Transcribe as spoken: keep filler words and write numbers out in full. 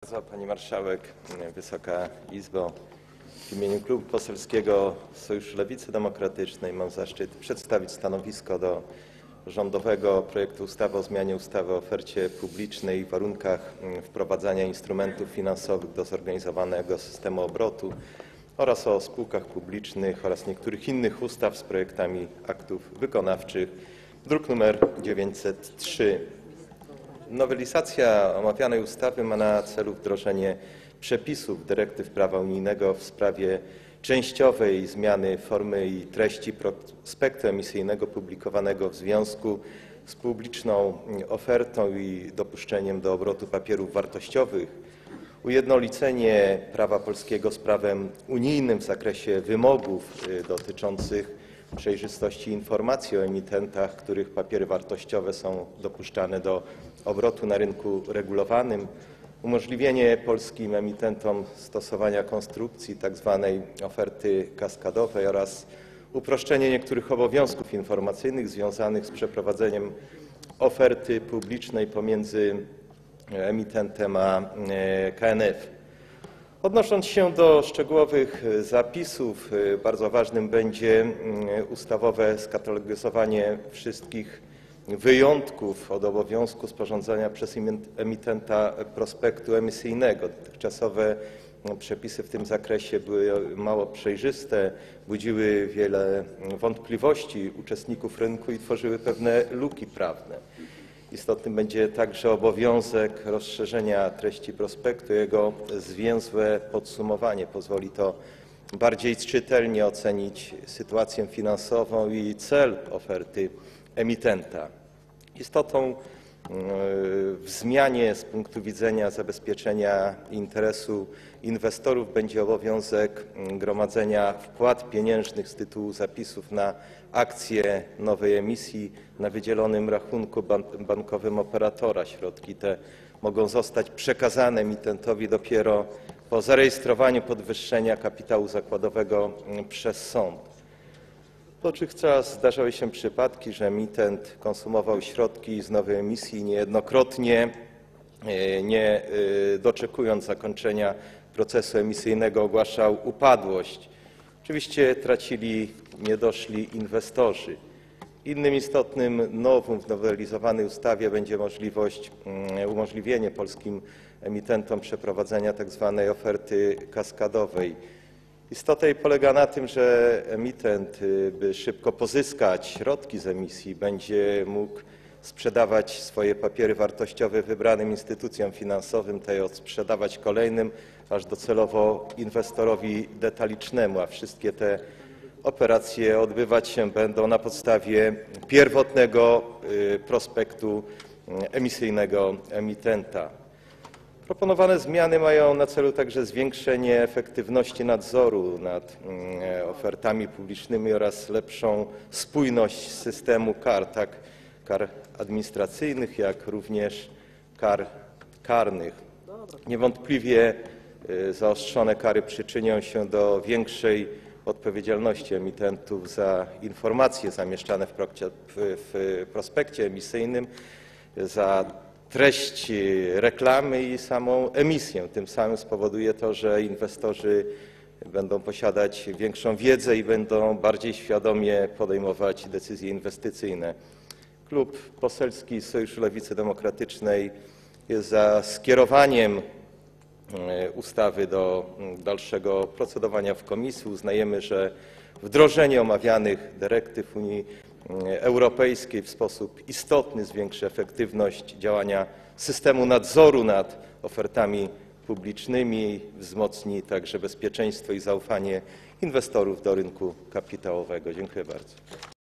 Bardzo Pani Marszałek, Wysoka Izbo, w imieniu Klubu Poselskiego Sojuszu Lewicy Demokratycznej mam zaszczyt przedstawić stanowisko do rządowego projektu ustawy o zmianie ustawy o ofercie publicznej i warunkach wprowadzania instrumentów finansowych do zorganizowanego systemu obrotu oraz o spółkach publicznych oraz niektórych innych ustaw z projektami aktów wykonawczych, druk nr dziewięćset trzy. Nowelizacja omawianej ustawy ma na celu wdrożenie przepisów dyrektyw prawa unijnego w sprawie częściowej zmiany formy i treści prospektu emisyjnego publikowanego w związku z publiczną ofertą i dopuszczeniem do obrotu papierów wartościowych, ujednolicenie prawa polskiego z prawem unijnym w zakresie wymogów dotyczących przejrzystości informacji o emitentach, których papiery wartościowe są dopuszczane do obrotu na rynku regulowanym, umożliwienie polskim emitentom stosowania konstrukcji tzw. oferty kaskadowej oraz uproszczenie niektórych obowiązków informacyjnych związanych z przeprowadzeniem oferty publicznej pomiędzy emitentem a K N F. Odnosząc się do szczegółowych zapisów, bardzo ważnym będzie ustawowe skatalogizowanie wszystkich wyjątków od obowiązku sporządzania przez emitenta prospektu emisyjnego. Dotychczasowe przepisy w tym zakresie były mało przejrzyste, budziły wiele wątpliwości uczestników rynku i tworzyły pewne luki prawne. Istotny będzie także obowiązek rozszerzenia treści prospektu, jego zwięzłe podsumowanie. Pozwoli to bardziej czytelnie ocenić sytuację finansową i cel oferty emitenta. Istotą w zmianie z punktu widzenia zabezpieczenia interesu inwestorów będzie obowiązek gromadzenia wpłat pieniężnych z tytułu zapisów na akcje nowej emisji na wydzielonym rachunku bankowym operatora. Środki te mogą zostać przekazane emitentowi dopiero po zarejestrowaniu podwyższenia kapitału zakładowego przez sąd. Dotychczas zdarzały się przypadki, że emitent konsumował środki z nowej emisji i niejednokrotnie, nie doczekując zakończenia procesu emisyjnego, ogłaszał upadłość. Oczywiście tracili niedoszli inwestorzy. Innym istotnym novum w nowelizowanej ustawie będzie możliwość, umożliwienie polskim emitentom przeprowadzenia tzw. oferty kaskadowej. Istota jej polega na tym, że emitent, by szybko pozyskać środki z emisji, będzie mógł sprzedawać swoje papiery wartościowe wybranym instytucjom finansowym, te odsprzedawać kolejnym, aż docelowo inwestorowi detalicznemu, a wszystkie te operacje odbywać się będą na podstawie pierwotnego prospektu emisyjnego emitenta. Proponowane zmiany mają na celu także zwiększenie efektywności nadzoru nad ofertami publicznymi oraz lepszą spójność systemu kar, tak kar administracyjnych, jak również kar karnych. Niewątpliwie zaostrzone kary przyczynią się do większej odpowiedzialności emitentów za informacje zamieszczane w prospekcie emisyjnym, za treść reklamy i samą emisję. Tym samym spowoduje to, że inwestorzy będą posiadać większą wiedzę i będą bardziej świadomie podejmować decyzje inwestycyjne. Klub Poselski Sojuszu Lewicy Demokratycznej jest za skierowaniem ustawy do dalszego procedowania w komisji. Uznajemy, że wdrożenie omawianych dyrektyw Unii Europejskiej w sposób istotny zwiększy efektywność działania systemu nadzoru nad ofertami publicznymi, wzmocni także bezpieczeństwo i zaufanie inwestorów do rynku kapitałowego. Dziękuję bardzo.